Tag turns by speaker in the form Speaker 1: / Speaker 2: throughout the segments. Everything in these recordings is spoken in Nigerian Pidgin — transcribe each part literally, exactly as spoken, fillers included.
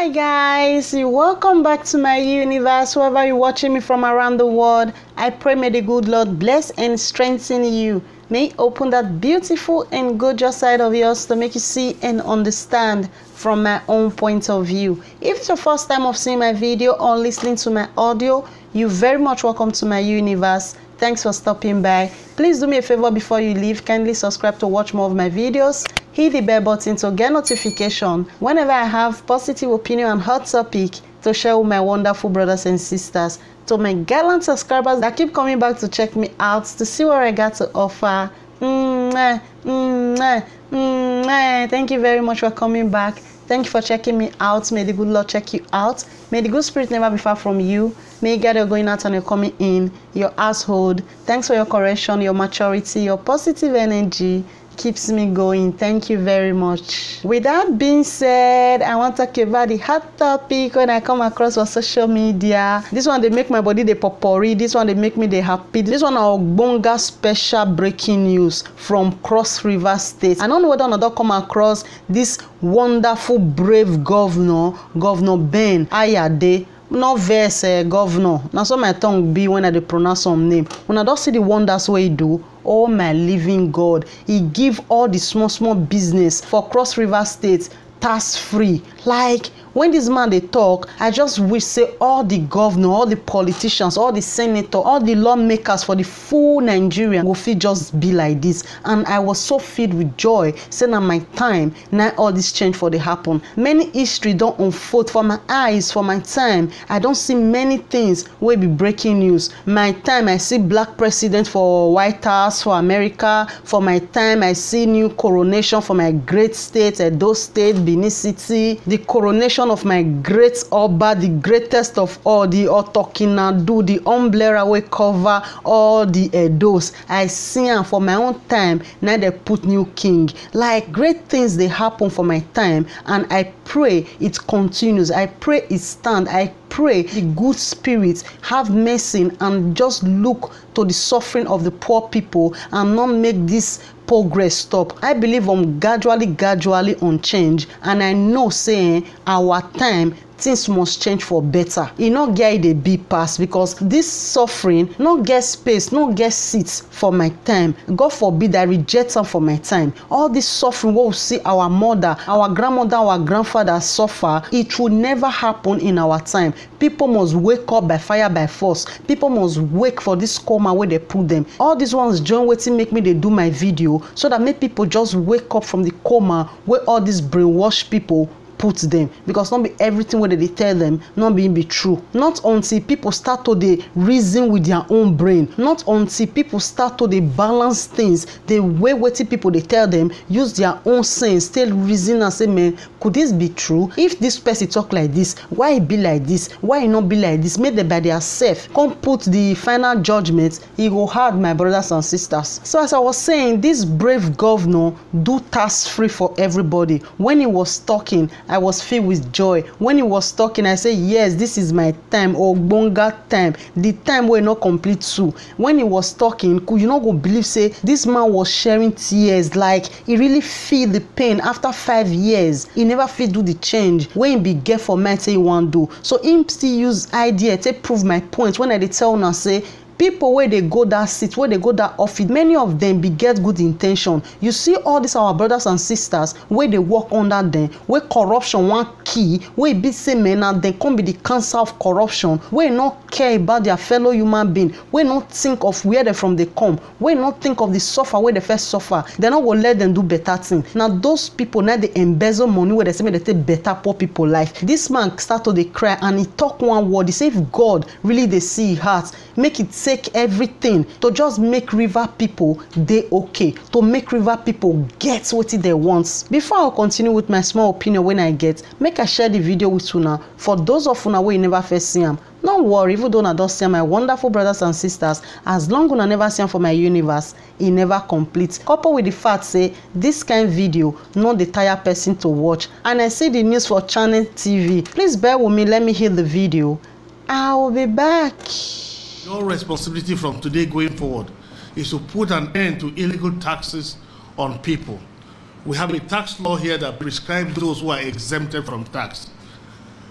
Speaker 1: Hi guys, welcome back to my universe. Whoever you're watching me from around the world, I pray may the good Lord bless and strengthen you. May he open that beautiful and gorgeous side of yours to make you see and understand from my own point of view. If it's your first time of seeing my video or listening to my audio, you're very much welcome to my universe. Thanks for stopping by. Please do me a favor before you leave. Kindly subscribe to watch more of my videos. Hit the bell button to get notification whenever I have positive opinion and hot topic to share with my wonderful brothers and sisters. To my gallant subscribers that keep coming back to check me out to see what I got to offer. Mwah, mwah, mwah. Thank you very much for coming back. Thank you for checking me out. May the good Lord check you out. May the good spirit never be far from you. May you get your going out and your coming in, your household. Thanks for your correction, your maturity, your positive energy. Keeps me going. Thank you very much. With that being said, I want to talk about the hot topic when I come across on social media. This one they make my body the popori. This one they make me the happy. This one our bonga special breaking news from Cross River State. I don't know whether or not come across this wonderful brave governor, Governor Ben Ayade. No verse uh, governor. Now so my tongue be when I dey pronounce some name. When I don't see the wonders what he do, oh my living God, he give all the small small business for Cross River State tax free. Like when this man they talk, I just wish say all the governor, all the politicians, all the senator, all the lawmakers for the full Nigeria will feel just be like this. And I was so filled with joy, saying at my time, now all this change for the happen. Many history don't unfold for my eyes, for my time. I don't see many things will be breaking news. My time I see black president for White House, for America. For my time I see new coronation for my great state, Edo State, Benin City. The coronation of my great Oba, the greatest of all, the Otokinadu, the umbrella we cover all the Edos. I see am for my own time. Now they put new king. Like great things they happen for my time, and I pray it continues. I pray it stand. I pray the good spirits have mercy and just look to the suffering of the poor people and not make this progress stop. I believe on gradually, gradually on change, and I know saying our time things must change for better. E not get a big pass because this suffering not get space, not get seats for my time. God forbid I reject them for my time. All this suffering what we see our mother, our grandmother, our grandfather suffer, it will never happen in our time. People must wake up by fire by force. People must wake for this coma where they put them. All these ones join waiting make me they do my video so that make people just wake up from the coma where all these brainwashed people put them, because not be everything what they tell them not being be true. Not until people start to the reason with their own brain, not until people start to the balance things the way waiting people they tell them, use their own sense, still reason and say, man, could this be true? If this person talk like this, why it be like this? Why it not be like this? Make them by their self come put the final judgment. It go hard, my brothers and sisters. So as I was saying, this brave governor do tax free for everybody. When he was talking, I was filled with joy. When he was talking, I said, yes, this is my time, or bonga time, the time where not complete too. When he was talking, could you not go believe say this man was sharing tears, like he really feel the pain after five years. He never feel do the change when he be get for me say he want do. So him still use idea to prove my point. When I dey tell una say people where they go that seat, where they go that office, many of them be get good intention. You see all these our brothers and sisters where they work under them, where corruption one key, where be say men and then come be the cancer of corruption, where not care about their fellow human being, where not think of where they from they come, where not think of the suffer where they first suffer. They not go let them do better thing. Now those people now they embezzle money where they say they take better poor people life. This man start to they cry and he talk one word. He say if God really they see his heart, make it take everything to just make river people they okay, to make river people get what they want. Before I continue with my small opinion when I get, make I share the video with you now. For those of una where you never first see them, don't worry, even though I don't see my wonderful brothers and sisters, as long as I never see them for my universe, it never complete. Couple with the fact say this kind of video not the tired person to watch, and I see the news for Channel T V. Please bear with me, let me hear the video. I will be back.
Speaker 2: Your responsibility from today going forward is to put an end to illegal taxes on people. We have a tax law here that prescribes those who are exempted from tax.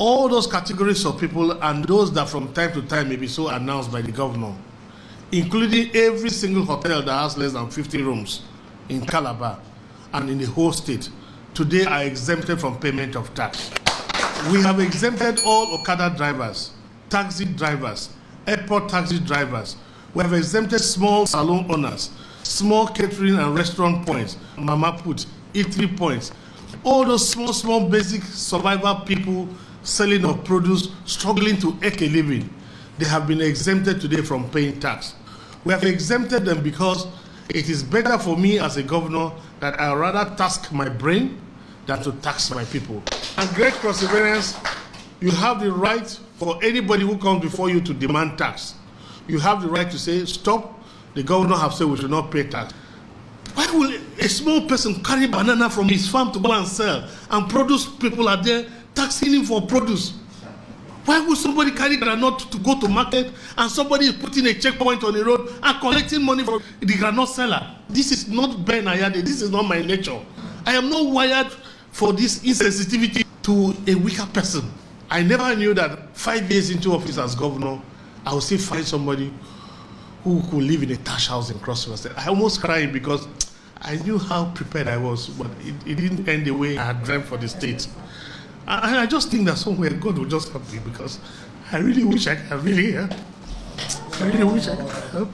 Speaker 2: all those categories of people and those that from time to time may be so announced by the governor, including every single hotel that has less than fifty rooms in Calabar and in the whole state, today are exempted from payment of tax. We have exempted all Okada drivers, taxi drivers, airport taxi drivers. We have exempted small salon owners, small catering and restaurant points, mama put, eatery points. All those small, small basic survival people selling of produce, struggling to make a living, they have been exempted today from paying tax. We have exempted them because it is better for me as a governor that I rather task my brain than to tax my people. And great perseverance, you have the right for anybody who comes before you to demand tax. You have the right to say, stop, the governor have said we should not pay tax. Why will a small person carry banana from his farm to go and sell, and produce people are there taxing him for produce? Why would somebody carry granite to go to market and somebody is putting a checkpoint on the road and collecting money from the granite seller? This is not Ben Ayade, this is not my nature. I am not wired for this insensitivity to a weaker person. I never knew that five years into office as governor, I would still find somebody who could live in a thatch house in Cross River. I almost cried because I knew how prepared I was, but it, it didn't end the way I had dreamt for the state. And I just think that somewhere God will just help me, because I really wish I could really help. I really wish I could help.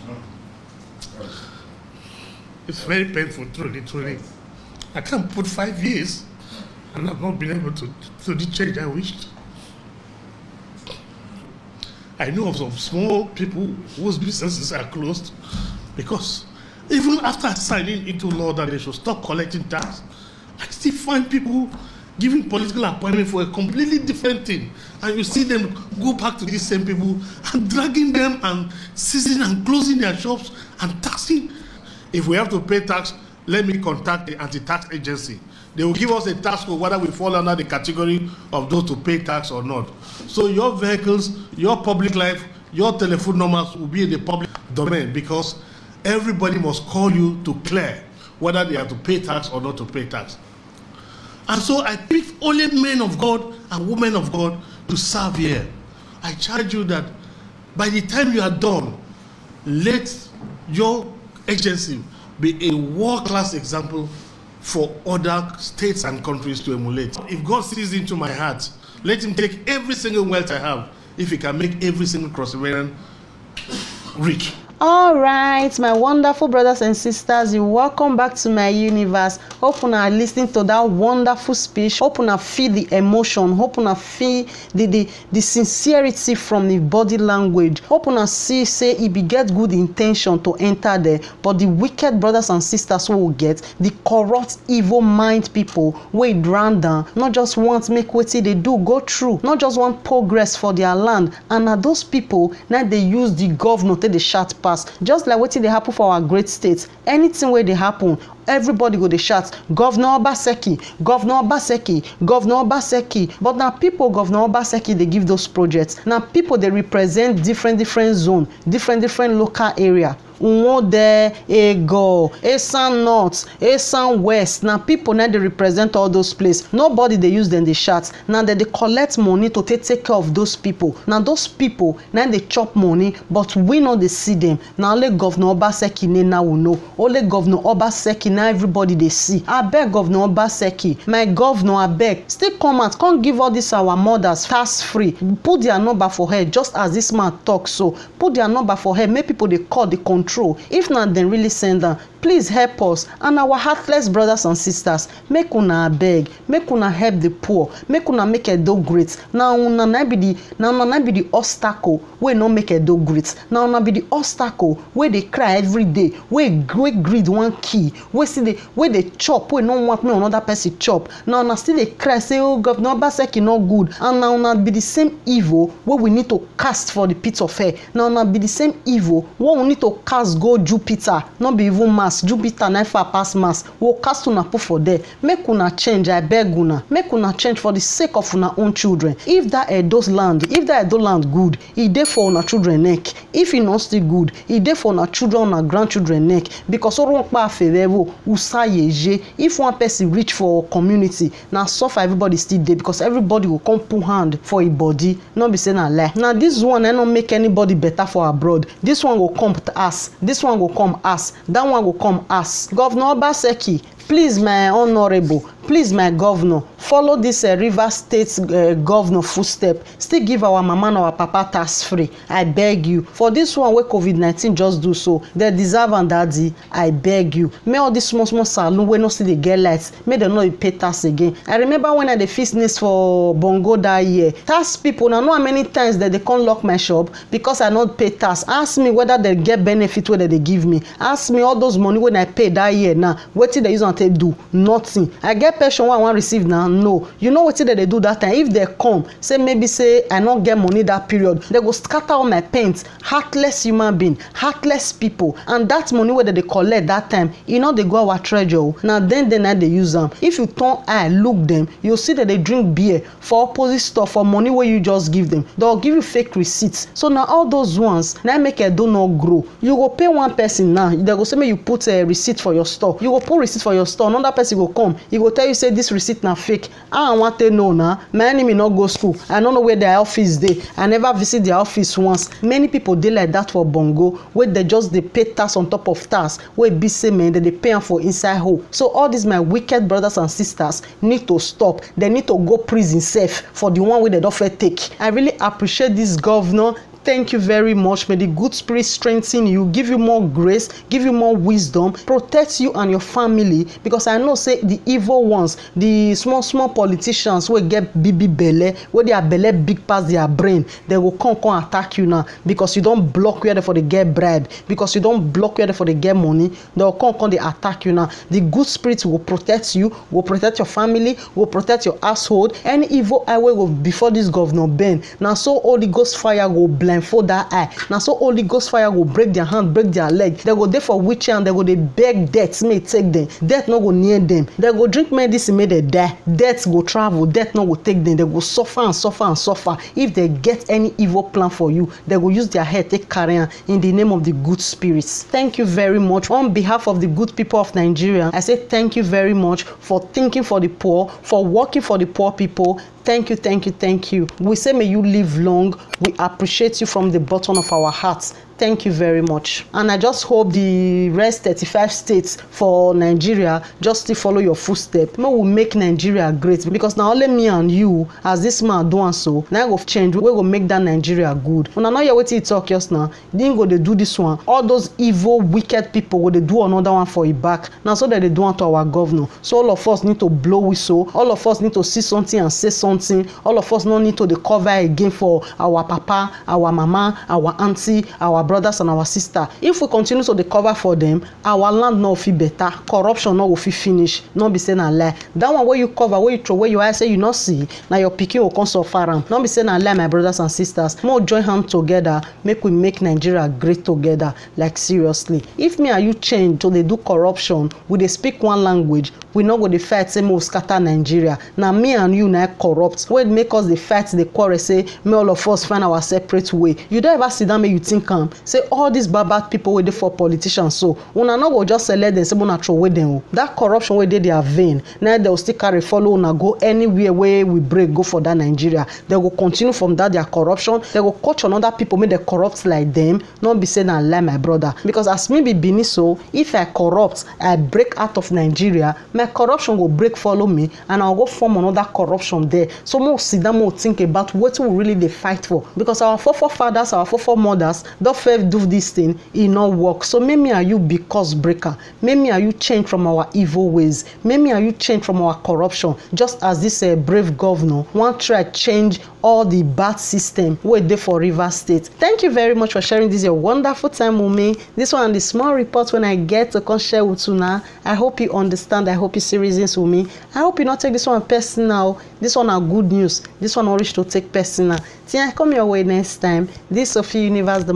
Speaker 2: It's very painful, truly, truly. I can't put five years and I've not been able to do the change I wished. I know of some small people whose businesses are closed because even after signing into law that they should stop collecting tax, I still find people giving political appointment for a completely different thing. And you see them go back to these same people and dragging them and seizing and closing their shops and taxing. If we have to pay tax, let me contact the anti-tax agency. They will give us a tax code whether we fall under the category of those to pay tax or not. So your vehicles, your public life, your telephone numbers will be in the public domain, because everybody must call you to clear whether they have to pay tax or not to pay tax. And so I pick only men of God and women of God to serve here. I charge you that by the time you are done, let your agency be a world-class example for other states and countries to emulate. If God sees into my heart, let him take every single wealth I have, if he can make every single Cross Riverian rich.
Speaker 1: All right, my wonderful brothers and sisters, you welcome back to my universe. Hope you are listening to that wonderful speech. Hope you feel the emotion. Hope you feel the, the, the sincerity from the body language. Hope you see say it be get good intention to enter there, but the wicked brothers and sisters who will get the corrupt, evil mind people wait random, not just want make what they do go through, not just want progress for their land. And are those people now they use the governor to the shot pass. Just like what they happen for our great states. Anything where they happen, everybody go dey shout, Governor Obaseki, Governor Obaseki, Governor Obaseki. But now people Governor Obaseki they give those projects. Now people they represent different different zone, different different local area. Unwode, Ego, Esan North, Esan West. Now people now they represent all those places. Nobody they use them they shout. Now they, they collect money to take, take care of those people. Now those people now they chop money, but we know they see them. Now only Governor Obaseki now we know. Only Governor Obaseki now everybody they see. I beg Governor Obaseki, my governor, I beg, still come out, can't give all this our mothers tax free. Put their number for her, just as this man talks. So put their number for her. Make people they call the control. If not, then really send them. Please help us and our heartless brothers and sisters. Make una beg, make una help the poor, make una make a dog great. Now una na be the now una be the obstacle we no make a dog great. Now una be the obstacle where they cry every day, where great greed one key, where see the where they chop, where no want me another person chop. Now una still they cry say oh Governor Obaseki no good, and now una be the same evil where we need to cast for the pit of hell. Now una be the same evil where we need to cast go Jupiter, not be even mass. Jupiter na far pass mass. We'll cast una put for there. Make una change, I beg una. Make una change for the sake of una own children. If that Edo's land, if that Edo land good, it dey for una children neck. if e not still good e dey for una children una grandchildren neck because orunpa aferewo usayeje if one person reach for community na suffer everybody still dey because everybody go come put hand for e body no be say na lie. Now this one I no make anybody better for abroad. This one go come to us, this one go come us, that one go come us. Governor Obaseki, please my honorable, please my governor, follow this uh, Rivers State uh, governor footstep. Still give our mama and our papa tax free. I beg you. For this one where COVID nineteen just do so, they deserve and daddy. I beg you. May all this small small saloon where no see the get lights, may they not pay tax again. I remember when I the business for Bongo that year. Tax people, I know how many times that they can't lock my shop because I not pay tax. Ask me whether they get benefit whether they give me. Ask me all those money when I pay that year now. What did they use on tape do? Nothing. I get pension one I want receive now. No. You know what did they do that time? If they come, say maybe say I not get money that period, they go scatter all my paint. Heartless human being, heartless people, and that money where they collect that time, you know they go our treasure. Now then then they use them. If you turn eye look them, you'll see that they drink beer for opposite stuff for money where you just give them. They'll give you fake receipts. So now all those ones now make a do not grow. You go pay one person now. They go say me you put a receipt for your store. You go put receipt for your store. Another person go come. He go tell you say this receipt now fake. I want to know now. My enemy not go school. I don't know where their office dey. I never visit their office once. Many people dey like that for Bongo, where they just they pay tax on top of tax. Where be say man that they pay for inside hole. So all these my wicked brothers and sisters need to stop. They need to go prison safe for the one where they don't take. I really appreciate this governor. Thank you very much. May the good spirit strengthen you, give you more grace, give you more wisdom, protect you and your family. Because I know say the evil ones, the small small politicians will get B B belly, where their belly big past their brain, they will come come attack you now because you don't block where they for the get bribe, because you don't block where they for the get money. They will come come they attack you now. The good spirit will protect you, will protect your family, will protect your household. Any evil eye will before this governor Ben. Now so Holy Ghost fire will blend for that eye. Now so Holy Ghost fire will break their hand, break their leg. They go there for witch and they go they beg death may take them. Death no go near them. They go drink medicine may they die. Death go travel. Death no go take them. They go suffer and suffer and suffer. If they get any evil plan for you, they go use their head take carry on in the name of the good spirits. Thank you very much on behalf of the good people of Nigeria. I say thank you very much for thinking for the poor, for working for the poor people. Thank you, thank you, thank you. We say may you live long. We appreciate you from the bottom of our hearts. Thank you very much. And I just hope the rest thirty-five states for Nigeria just to follow your footsteps. May we make Nigeria great, because now only me and you, as this man doing so, now go change. We will make that Nigeria good. When I know you're waiting to talk just now, then go they do this one. All those evil, wicked people will they do another one for it back. Now so that they do unto our governor. So all of us need to blow whistle. All of us need to see something and say something. All of us no need to the cover again for our papa, our mama, our auntie, our brothers and our sister. If we continue to the cover for them, our land no feel better, corruption no will feel finish, no be saying a lie. That one where you cover, where you throw, where you I say you not see, now your picking will come so far. Not be saying a lie, my brothers and sisters. More join hands together, make we make Nigeria great together. Like seriously, if me and you change to they do corruption, we they speak one language, we not go the fight say more scatter Nigeria. Now me and you now corrupt. When make us the fight, the quarrel, say may all of us find our separate way. You don't ever sit down, make you think um say all these bad bad people waiting for politicians. So una not go just select them, say una throw away them. That corruption where they their vein. Now they will still carry follow una go anywhere where we break go for that Nigeria. They will continue from that their corruption. They will coach on other people make they corrupt like them. Not be saying I lie my brother. Because as me be Bini so, if I corrupt, I break out of Nigeria, my corruption will break follow me and I'll go form another corruption there. So more sit down, more think about what we really they fight for. Because our forefathers, our foremothers, don't first do this thing, it not work. So maybe are you be cause breaker. Maybe are you change from our evil ways. Maybe are you change from our corruption. Just as this uh, brave governor want try change all the bad system where they for Rivers State. Thank you very much for sharing this your wonderful time with me. This one the small report when I get to come share with you now. I hope you understand. I hope you see reasons with me. I hope you not take this one personal. This one are good news. This one not reach to take personal. Till I come your way next time. This Sophie Universe, the massive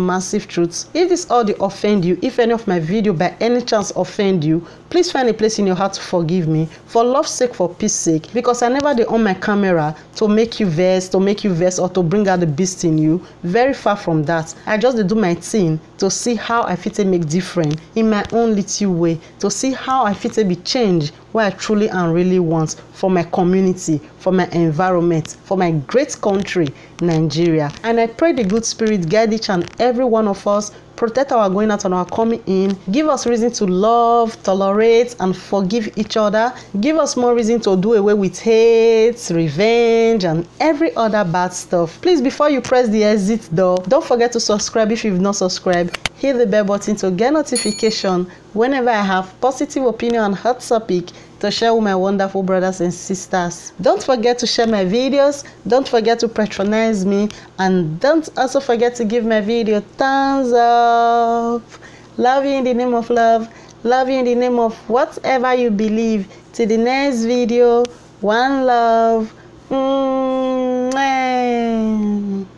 Speaker 1: positive truths. If this audio offend you, if any of my video by any chance offend you, please find a place in your heart to forgive me, for love's sake, for peace sake, because I never dey on my camera to make you vex, to make you vex, or to bring out the beast in you. Very far from that. I just dey do my thing to see how I fit take make different in my own little way, to see how I fit take be changed where I truly and really want for my community, for my environment, for my great country, Nigeria. And I pray the good spirit guide each and every one of us, protect our going out and our coming in, give us reason to love, tolerate, and forgive each other, give us more reason to do away with hate, revenge, and every other bad stuff. Please, before you press the exit door, don't forget to subscribe if you've not subscribed. Hit the bell button to get notification whenever I have positive opinion and hot topic to share with my wonderful brothers and sisters. Don't forget to share my videos, don't forget to patronize me, and don't also forget to give my video thumbs up. Love you in the name of love, love you in the name of whatever you believe. Till the next video, one love. Mm-hmm.